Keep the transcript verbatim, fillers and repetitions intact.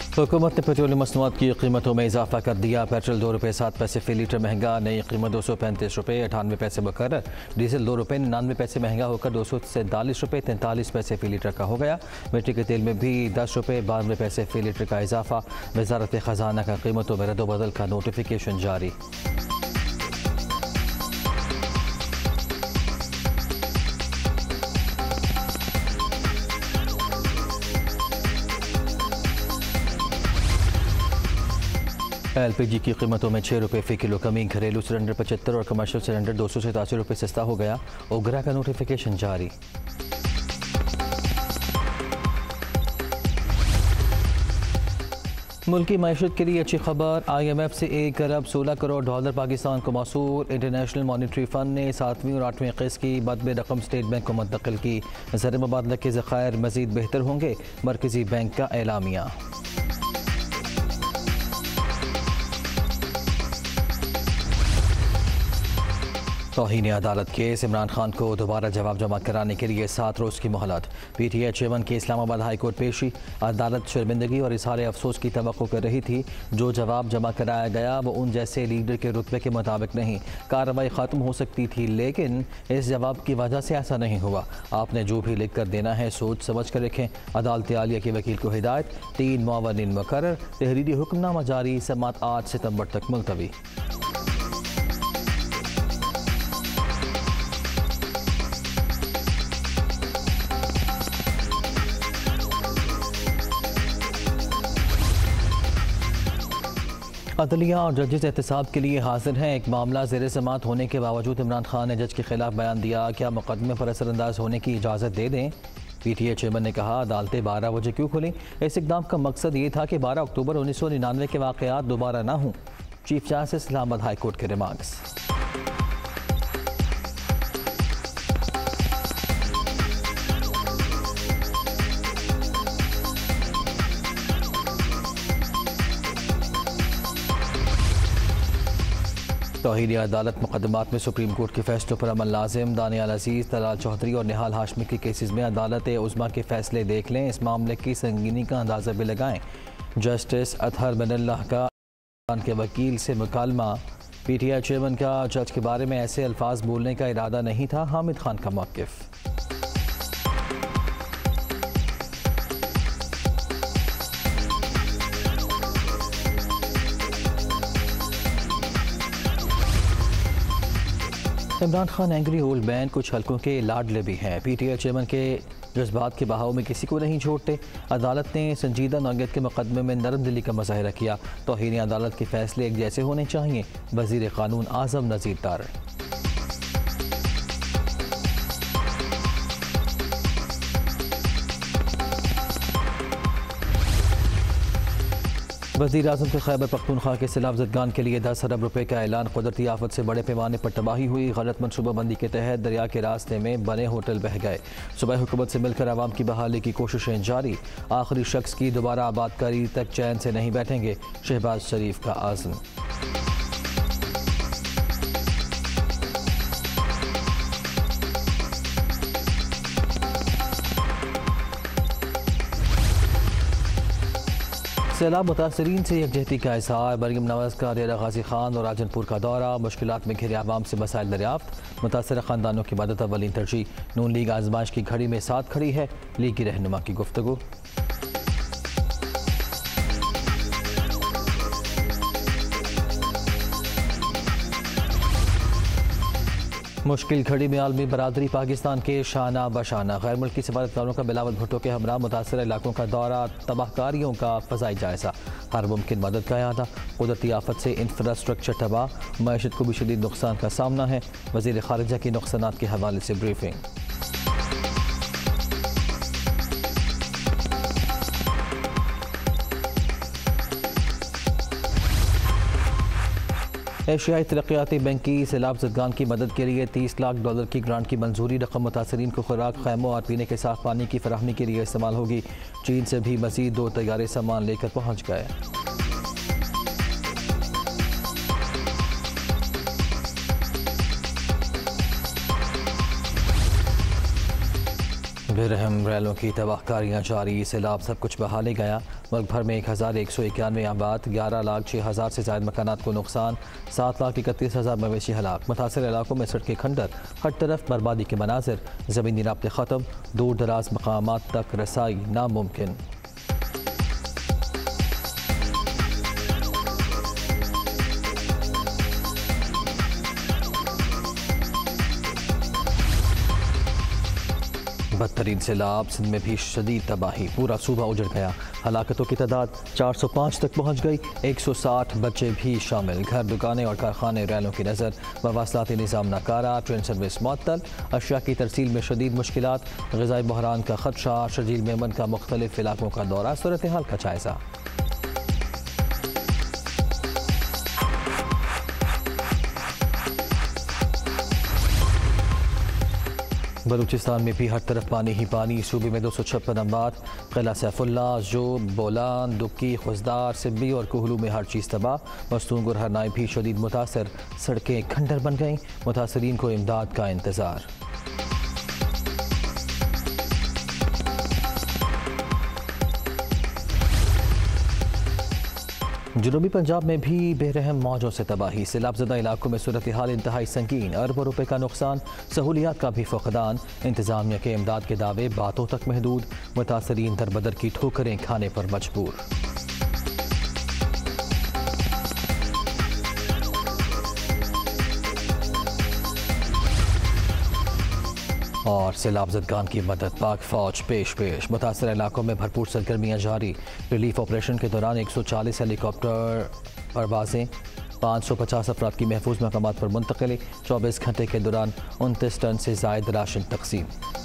हुकूमत ने पेट्रोलियम मसनूआत की कीमतों में इजाफा कर दिया। पेट्रोल दो रुपये सात पैसे फी लीटर महंगा, नई कीमत दो सौ पैंतीस रुपये अठानवे पैसे मुकर्रर। डीजल दो रुपये निन्यानवे पैसे महंगा होकर दो सौ सैंतालीस रुपये तैंतालीस पैसे फी लीटर का हो गया। मिट्टी के तेल में भी दस रुपये बानवे पैसे फी लीटर का इजाफा। वजारत खजाना का कीमतों में रद्दोबदल का नोटिफिकेशन जारी। एलपीजी की कीमतों में छः रुपये फ़ी किलो कमी। घरेलू सिलेंडर पचहत्तर और कमर्शियल सिलेंडर दो सौ सतासी रुपये सस्ता हो गया। ओगरा का नोटिफिकेशन जारी। मुल्की मैशत के लिए अच्छी खबर। आईएमएफ से एक अरब सोलह करोड़ डॉलर पाकिस्तान को मौसूल। इंटरनेशनल मॉनिटरी फ़ंड ने सातवीं और आठवीं किस्त की बदबे रकम स्टेट बैंक को मुंतकिल की। ज़र मुबादला के ज़खायर मज़ीद बेहतर होंगे, मरकज़ी बैंक का एलामिया। तौहीन अदालत केस। इमरान खान को दोबारा जवाब जमा कराने के लिए सात रोज़ की मोहलत। पीटीआई चेयरमैन की इस्लामाबाद हाई कोर्ट पेशी। अदालत शर्मिंदगी और इज़हार अफसोस की तवक्को कर रही थी। जो जवाब जमा कराया गया वो उन जैसे लीडर के रुतबे के मुताबिक नहीं। कार्रवाई ख़त्म हो सकती थी, लेकिन इस जवाब की वजह से ऐसा नहीं हुआ। आपने जो भी लिख कर देना है सोच समझ कर रखें। अदालत आलिया के वकील को हिदायत। तीन मुअव्वनीन मुकर्रर। तहरीरी हुक्मनामा जारी। समात आठ सितम्बर तक मुलतवी। अदलिया और जजेस एहतसाब के लिए हाजिर हैं। एक मामला ज़ेर समात होने के बावजूद इमरान खान ने जज के खिलाफ बयान दिया। क्या मुकदमे पर असरअंदाज होने की इजाज़त दे दें? पीटीआई चेयरमैन ने कहा, अदालतें बारह बजे क्यों खुली? इस इकदाम का मकसद ये था कि बारह अक्टूबर उन्नीस सौ निन्यानवे के वाक़यात दोबारा ना हों। Chief justice Islamabad high court के रिमार्क्स। तौहीन अदालत मुकदमात में सुप्रीम कोर्ट के फैसलों पर अमल लाजिम। दानियाल अजीज़, तलाल चौधरी और निहाल हाशमी के केसेस में अदालत उज़्मा के फैसले देख लें। इस मामले की संगीनी का अंदाज़ा भी लगाएं। जस्टिस अतहर बनल्लाह का के वकील से मुकालमा। पीटीआई चेयरमैन का जज के बारे में ऐसे अल्फाज बोलने का इरादा नहीं था। हामिद खान का मौक़िफ़। Imran Khan angry old man, कुछ हल्कों के लाडले भी हैं। पीटीआई चेयरमैन के जज्बात के बहाव में किसी को नहीं छोड़ते। अदालत ने संजीदा नौयत के मुकदमे में नरम दिली का मुजाहिरा किया। तौहीन अदालत के फैसले एक जैसे होने चाहिए। वज़ीर क़ानून आज़म नज़ीर तार। वज़ीर आज़म के खैबर पख्तूनख्वा के सैलाब ज़दगान के लिए दस अरब रुपये का ऐलान। कुदरती आफत से बड़े पैमाने पर तबाही हुई। गलत मनसूबाबंदी के तहत दरिया के रास्ते में बने होटल बह गए। सूबाई हुकूमत से मिलकर आवाम की बहाली की कोशिशें जारी। आखिरी शख्स की दोबारा आबादकारी तक चैन से नहीं बैठेंगे, शहबाज शरीफ का आज़म। सैलाब मुतासरीन से यकजहती का इज़हार। मरीम नवाज़ का डेरा गाजी खान और राजनपुर का दौरा। मुश्किलात में घिरे आवाम से मसाइल दरियाफ्त। मुतासर ख़ानदानों की मदद अव्वलीन तरजीह। नून लीग आजमाइश की घड़ी में साथ खड़ी है। लीग की रहनुमा की गुफ्तगू। मुश्किल घड़ी में आलमी बरादरी पाकिस्तान के शाना बशाना। गैर मुल्की सफारतकारों का बिलावल भुट्टो के हमरा मुतासर इलाकों का दौरा। तबाहकारियों का फ़ज़ाई जायज़ा। हर मुमकिन मदद का इरादा। कुदरती आफत से इंफ्रास्ट्रक्चर तबाह। मैशत को भी शदीद नुकसान का सामना है। वज़ीर ख़ारिजा की नुकसानात के हवाले से ब्रीफिंग। एशियाई तरक्याती बैंक की सैलाब ज़दगान की मदद के लिए तीस लाख डॉलर की ग्रांट की मंजूरी। रकम मुतासरीन को खुराक, खैमों और पीने के साफ पानी की फराहमी के लिए इस्तेमाल होगी। चीन से भी मज़ीद दो तैयारे सामान लेकर पहुँच गए। बेरहम रैलों की तबाहकारियाँ जारी। सैलाब सब कुछ बहा ले गया। मुल्क भर में एक हज़ार एक सौ इक्यानवे आबाद, ग्यारह लाख छः हज़ार से ज़ायद मकानात को नुकसान, सात लाख इकतीस हज़ार मवेशी हलाक। मुतासर इलाकों में सड़कें खंडर, हर तरफ बर्बादी के मनाजिर, ज़मीनी राब्ते ख़त्म, दूर दराज मकामात तक रसाई नामुमकिन। बदतरीन सैलाब, सिंध में भी शदीद तबाही, पूरा सूबा उजड़ गया। हलाकतों की तादाद चार सौ पाँच तक पहुँच गई, एक सौ साठ बच्चे भी शामिल। घर, दुकानें और कारखाने रैलों की नज़र, मवासलाती निज़ाम नाकारा, ट्रेन सर्विस मुअत्तल, अशिया की तरसील में शदीद मुश्किलात, ग़िज़ाई बहरान का खदशा। शर्जील मेमन का मुख्तलिफ इलाकों का दौरा, सूरत हाल का जायज़ा। बलूचिस्तान में भी हर तरफ पानी ही पानी, सूबे में दो सौ छप्पन अम्बात, किला सैफुल्ला, जोब, बोलान, दुक्की, खुजदार, सिब्बी और कोहलू में हर चीज़ तबाह। मस्तूंग और हरनाई भी शदीद मुतासर, सड़कें खंडर बन गईं। मुतासरीन को इमदाद का इंतज़ार। जनूबी पंजाब में भी बेरहम मौजों से तबाही, सैलाबज़दा इलाकों में सूरत हाल इंतहाई संगीन, अरबों रुपए का नुकसान, सहूलियात का भी फकदान। इंतज़ामिया के इमदाद के दावे बातों तक महदूद, मुतासरीन दरबदर की ठोकरें खाने पर मजबूर। और सैलाबज़दगान की मदद, पाक फौज पेश पेश। मुतासर इलाकों में भरपूर सरगर्मियाँ जारी। रिलीफ ऑपरेशन के दौरान एक सौ चालीस हेलीकॉप्टर परवाजें, पाँच सौ पचास अफराद की महफूज मकामात पर मुंतकिली। चौबीस घंटे के दौरान उनतीस टन से ज़ायद राशन तकसीम।